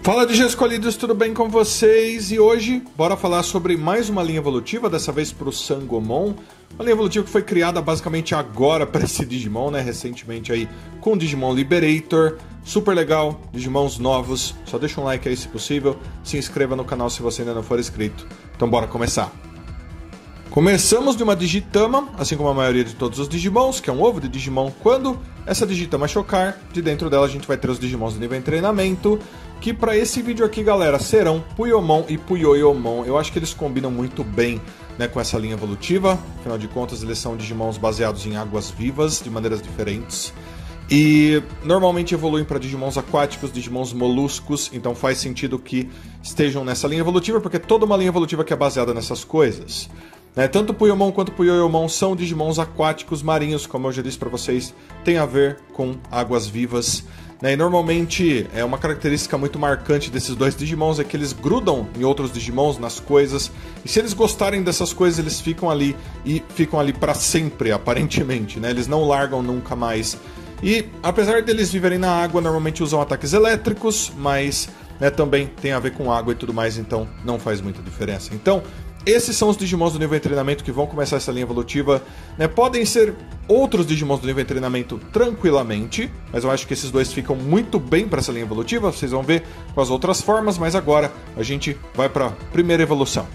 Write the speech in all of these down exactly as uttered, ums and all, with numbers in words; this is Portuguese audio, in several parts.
Fala D Js escolhidos, tudo bem com vocês? E hoje, bora falar sobre mais uma linha evolutiva, dessa vez para o Sangomon. Uma linha evolutiva que foi criada basicamente agora para esse Digimon, né? Recentemente aí com o Digimon Liberator. Super legal, Digimons novos. Só deixa um like aí se possível. Se inscreva no canal se você ainda não for inscrito. Então bora começar. Começamos de uma Digitama, assim como a maioria de todos os Digimons, que é um ovo de Digimon. Quando essa Digitama chocar, de dentro dela a gente vai ter os Digimons do nível em treinamento, que para esse vídeo aqui, galera, serão Puyomon e Puyoyomon. Eu acho que eles combinam muito bem, né, com essa linha evolutiva. Afinal de contas, eles são Digimons baseados em águas vivas, de maneiras diferentes. E normalmente evoluem para Digimons aquáticos, Digimons moluscos, então faz sentido que estejam nessa linha evolutiva, porque toda uma linha evolutiva que é baseada nessas coisas. Né? Tanto Puyomon quanto Puyoyomon são Digimons aquáticos marinhos, como eu já disse para vocês, tem a ver com águas vivas. Né? E normalmente é uma característica muito marcante desses dois Digimons é que eles grudam em outros Digimons, nas coisas, e se eles gostarem dessas coisas, eles ficam ali e ficam ali para sempre, aparentemente. Né? Eles não largam nunca mais. E apesar deles viverem na água, normalmente usam ataques elétricos, mas né, também tem a ver com água e tudo mais, então não faz muita diferença. Então, esses são os Digimons do nível em treinamento que vão começar essa linha evolutiva. Né? Podem ser outros Digimons do nível em treinamento tranquilamente, mas eu acho que esses dois ficam muito bem para essa linha evolutiva. Vocês vão ver com as outras formas, mas agora a gente vai para a primeira evolução.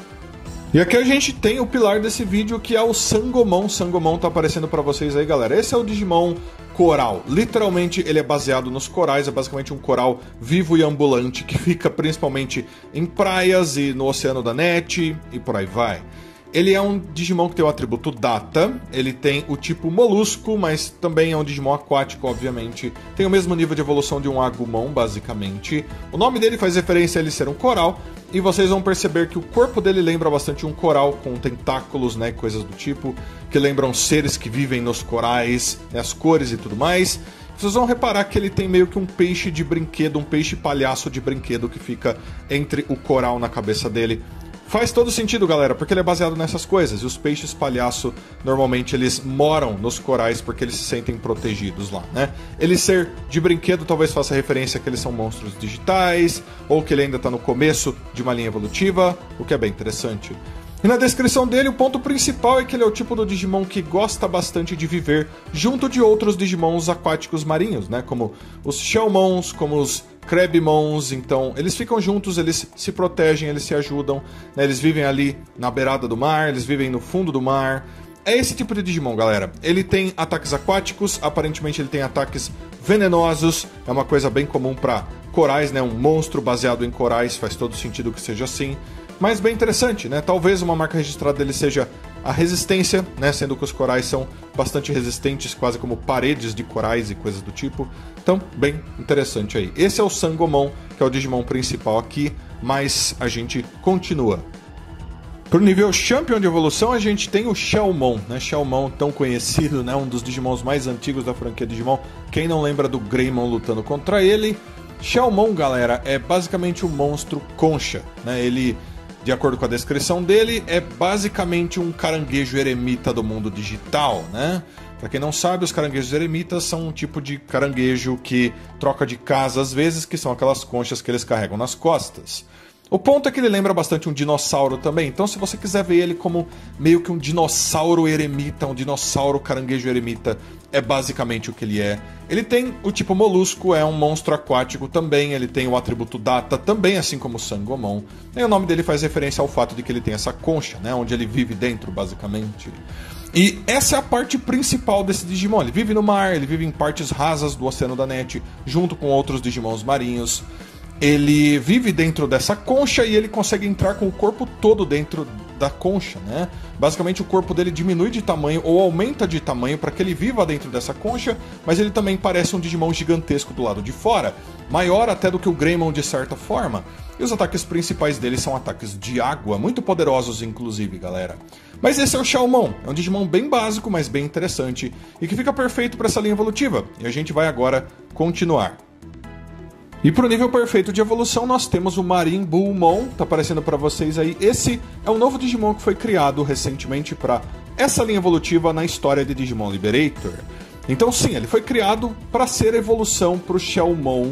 E aqui a gente tem o pilar desse vídeo, que é o Sangomon. Sangomon tá aparecendo para vocês aí, galera. Esse é o Digimon coral. Literalmente ele é baseado nos corais, é basicamente um coral vivo e ambulante que fica principalmente em praias e no Oceano da Net e por aí vai. Ele é um Digimon que tem o atributo Data, ele tem o tipo molusco, mas também é um Digimon aquático, obviamente. Tem o mesmo nível de evolução de um Agumon, basicamente. O nome dele faz referência a ele ser um coral, e vocês vão perceber que o corpo dele lembra bastante um coral, com tentáculos, né, coisas do tipo, que lembram seres que vivem nos corais, né, as cores e tudo mais. Vocês vão reparar que ele tem meio que um peixe de brinquedo, um peixe palhaço de brinquedo que fica entre o coral na cabeça dele. Faz todo sentido, galera, porque ele é baseado nessas coisas. E os peixes palhaço, normalmente, eles moram nos corais porque eles se sentem protegidos lá, né? Ele ser de brinquedo talvez faça referência a que eles são monstros digitais, ou que ele ainda está no começo de uma linha evolutiva, o que é bem interessante. E na descrição dele, o ponto principal é que ele é o tipo do Digimon que gosta bastante de viver junto de outros Digimons aquáticos marinhos, né? Como os Shellmons, como os Crabmons. Então, eles ficam juntos, eles se protegem, eles se ajudam, né? Eles vivem ali na beirada do mar, eles vivem no fundo do mar. É esse tipo de Digimon, galera. Ele tem ataques aquáticos, aparentemente ele tem ataques venenosos, é uma coisa bem comum para corais, né? Um monstro baseado em corais, faz todo sentido que seja assim. Mas bem interessante, né? Talvez uma marca registrada dele seja a resistência, né? Sendo que os corais são bastante resistentes, quase como paredes de corais e coisas do tipo. Então, bem interessante aí. Esse é o Sangomon, que é o Digimon principal aqui, mas a gente continua. Pro nível Champion de evolução, a gente tem o Shellmon, né? Shellmon, tão conhecido, né? Um dos Digimons mais antigos da franquia Digimon. Quem não lembra do Greymon lutando contra ele? Shellmon, galera, é basicamente um monstro concha, né? Ele, de acordo com a descrição dele, é basicamente um caranguejo eremita do mundo digital, né? Pra quem não sabe, os caranguejos eremitas são um tipo de caranguejo que troca de casa às vezes, que são aquelas conchas que eles carregam nas costas. O ponto é que ele lembra bastante um dinossauro também, então se você quiser ver ele como meio que um dinossauro eremita, um dinossauro caranguejo eremita, é basicamente o que ele é. Ele tem o tipo molusco, é um monstro aquático também, ele tem o atributo Data também, assim como o Sangomon. E o nome dele faz referência ao fato de que ele tem essa concha, né, onde ele vive dentro, basicamente. E essa é a parte principal desse Digimon. Ele vive no mar, ele vive em partes rasas do Oceano da Net, junto com outros Digimons marinhos. Ele vive dentro dessa concha e ele consegue entrar com o corpo todo dentro da concha, né? Basicamente o corpo dele diminui de tamanho ou aumenta de tamanho para que ele viva dentro dessa concha, mas ele também parece um Digimon gigantesco do lado de fora, maior até do que o Greymon de certa forma. E os ataques principais dele são ataques de água, muito poderosos inclusive, galera. Mas esse é o Shellmon, é um Digimon bem básico, mas bem interessante, e que fica perfeito para essa linha evolutiva. E a gente vai agora continuar. E pro nível perfeito de evolução nós temos o Marinbullmon, tá aparecendo para vocês aí. Esse é um novo Digimon que foi criado recentemente para essa linha evolutiva na história de Digimon Liberator. Então sim, ele foi criado para ser evolução pro Shellmon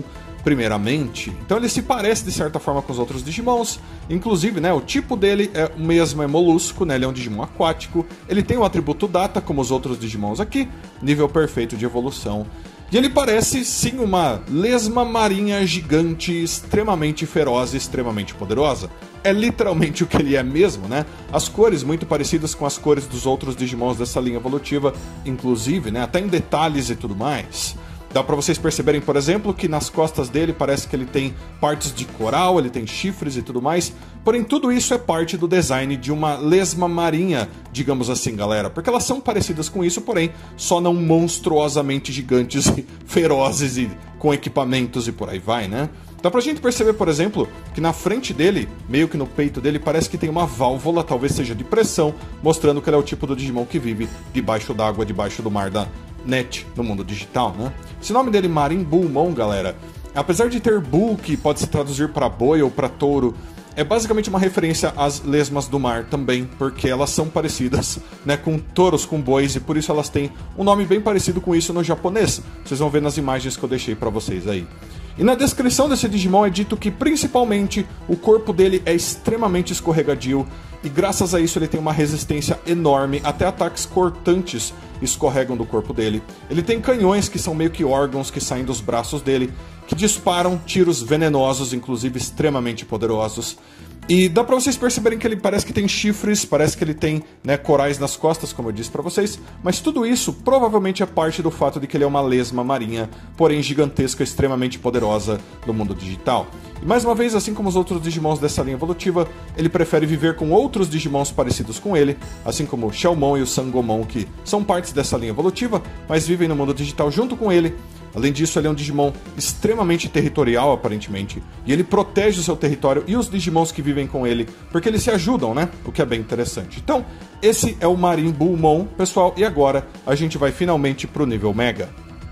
primeiramente. Então ele se parece de certa forma com os outros Digimons, inclusive, né, o tipo dele é o mesmo, é molusco, né, ele é um Digimon aquático, ele tem o atributo Data, como os outros Digimons aqui, nível perfeito de evolução. E ele parece, sim, uma lesma marinha gigante, extremamente feroz e extremamente poderosa. É literalmente o que ele é mesmo, né? As cores muito parecidas com as cores dos outros Digimons dessa linha evolutiva, inclusive, né, até em detalhes e tudo mais. Dá pra vocês perceberem, por exemplo, que nas costas dele parece que ele tem partes de coral, ele tem chifres e tudo mais. Porém, tudo isso é parte do design de uma lesma marinha, digamos assim, galera. Porque elas são parecidas com isso, porém, só não monstruosamente gigantes e ferozes e com equipamentos e por aí vai, né? Dá pra gente perceber, por exemplo, que na frente dele, meio que no peito dele, parece que tem uma válvula, talvez seja de pressão, mostrando que ele é o tipo do Digimon que vive debaixo d'água, debaixo do mar da net, no mundo digital, né? Esse nome dele, Marin Bullmon, galera, apesar de ter Bull, que pode se traduzir para boi ou para touro, é basicamente uma referência às lesmas do mar também, porque elas são parecidas, né, com touros, com bois, e por isso elas têm um nome bem parecido com isso no japonês. Vocês vão ver nas imagens que eu deixei para vocês aí. E na descrição desse Digimon é dito que, principalmente, o corpo dele é extremamente escorregadio, e graças a isso ele tem uma resistência enorme, até ataques cortantes escorregam do corpo dele. Ele tem canhões que são meio que órgãos que saem dos braços dele, que disparam tiros venenosos, inclusive extremamente poderosos. E dá pra vocês perceberem que ele parece que tem chifres, parece que ele tem, né, corais nas costas, como eu disse pra vocês, mas tudo isso provavelmente é parte do fato de que ele é uma lesma marinha, porém gigantesca, extremamente poderosa no mundo digital. E mais uma vez, assim como os outros Digimons dessa linha evolutiva, ele prefere viver com outros Digimons parecidos com ele, assim como o Xiaomon e o Sangomon, que são partes dessa linha evolutiva, mas vivem no mundo digital junto com ele. Além disso, ele é um Digimon extremamente territorial, aparentemente, e ele protege o seu território e os Digimons que vivem com ele, porque eles se ajudam, né? O que é bem interessante. Então, esse é o Marin Bullmon, pessoal, e agora a gente vai finalmente pro nível Mega.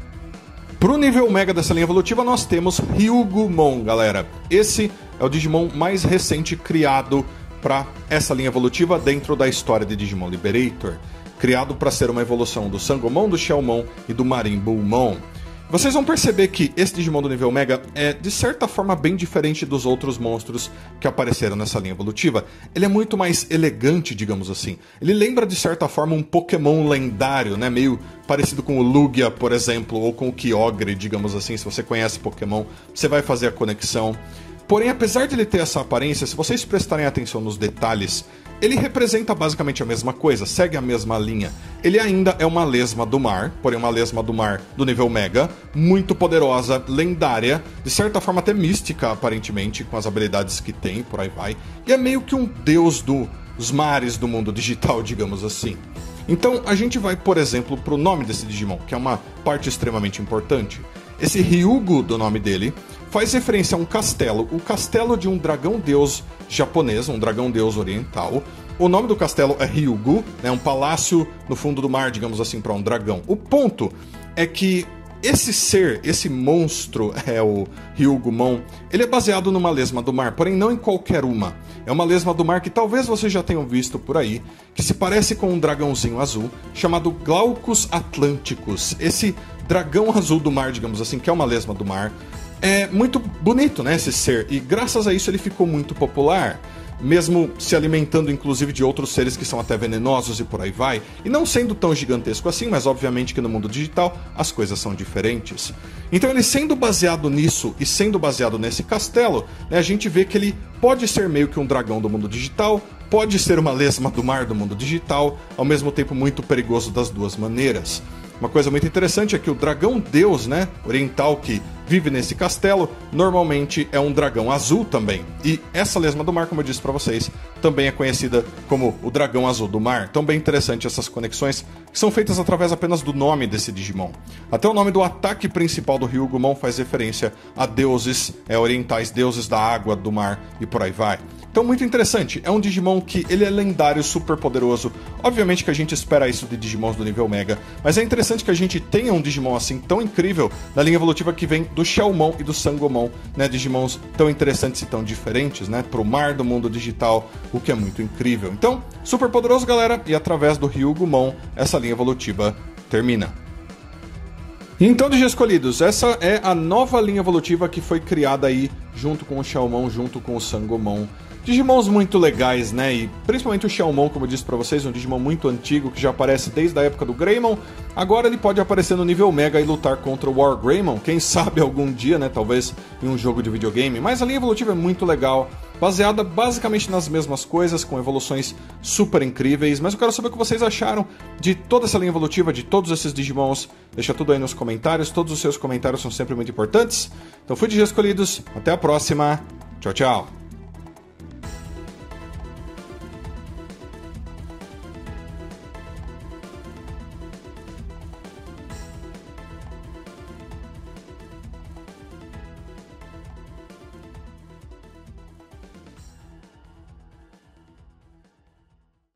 Pro nível Mega dessa linha evolutiva, nós temos Ryugumon, galera. Esse é o Digimon mais recente criado para essa linha evolutiva dentro da história de Digimon Liberator, criado para ser uma evolução do Sangomon, do Xiaomon e do Marin Bullmon. Vocês vão perceber que esse Digimon do nível Mega é, de certa forma, bem diferente dos outros monstros que apareceram nessa linha evolutiva. Ele é muito mais elegante, digamos assim. Ele lembra, de certa forma, um Pokémon lendário, né? Meio parecido com o Lugia, por exemplo, ou com o Kyogre, digamos assim. Se você conhece Pokémon, você vai fazer a conexão. Porém, apesar de ele ter essa aparência, se vocês prestarem atenção nos detalhes, ele representa basicamente a mesma coisa, segue a mesma linha. Ele ainda é uma lesma do mar, porém uma lesma do mar do nível Mega, muito poderosa, lendária, de certa forma até mística, aparentemente, com as habilidades que tem, por aí vai. E é meio que um deus dos mares do mundo digital, digamos assim. Então, a gente vai, por exemplo, para o nome desse Digimon, que é uma parte extremamente importante. Esse Ryugu, do nome dele, faz referência a um castelo, o castelo de um dragão-deus japonês, um dragão-deus oriental. O nome do castelo é Ryugu, né, um palácio no fundo do mar, digamos assim, para um dragão. O ponto é que esse ser, esse monstro, é o Ryugumon, ele é baseado numa lesma do mar, porém não em qualquer uma. É uma lesma do mar que talvez vocês já tenham visto por aí, que se parece com um dragãozinho azul, chamado Glaucus Atlanticus. Esse dragão azul do mar, digamos assim, que é uma lesma do mar. É muito bonito, né, esse ser, e graças a isso ele ficou muito popular, mesmo se alimentando inclusive de outros seres que são até venenosos e por aí vai, e não sendo tão gigantesco assim, mas obviamente que no mundo digital as coisas são diferentes. Então ele sendo baseado nisso e sendo baseado nesse castelo, né, a gente vê que ele pode ser meio que um dragão do mundo digital, pode ser uma lesma do mar do mundo digital, ao mesmo tempo muito perigoso das duas maneiras. Uma coisa muito interessante é que o dragão deus, né, oriental que vive nesse castelo, normalmente é um dragão azul também. E essa lesma do mar, como eu disse pra vocês, também é conhecida como o dragão azul do mar. Então bem interessante essas conexões que são feitas através apenas do nome desse Digimon. Até o nome do ataque principal do Ryugumon faz referência a deuses é, orientais, deuses da água, do mar e por aí vai. Então muito interessante, é um Digimon que ele é lendário, super poderoso. Obviamente que a gente espera isso de Digimons do nível Mega, mas é interessante que a gente tenha um Digimon assim tão incrível na linha evolutiva que vem do Xiaomon e do Sangomon, né, Digimons tão interessantes e tão diferentes, né, pro mar do mundo digital, o que é muito incrível. Então, super poderoso, galera, e através do Ryugumon, essa linha evolutiva termina. Então, Digi Escolhidos, essa é a nova linha evolutiva que foi criada aí junto com o Xiaomon, junto com o Sangomon. Digimons muito legais, né? E principalmente o Xiaomon, como eu disse pra vocês, um Digimon muito antigo que já aparece desde a época do Greymon. Agora ele pode aparecer no nível Mega e lutar contra o War Greymon, quem sabe algum dia, né? Talvez em um jogo de videogame. Mas a linha evolutiva é muito legal, baseada basicamente nas mesmas coisas, com evoluções super incríveis. Mas eu quero saber o que vocês acharam de toda essa linha evolutiva, de todos esses Digimons. Deixa tudo aí nos comentários, todos os seus comentários são sempre muito importantes. Então fui Digi Escolhidos, até a próxima, tchau, tchau!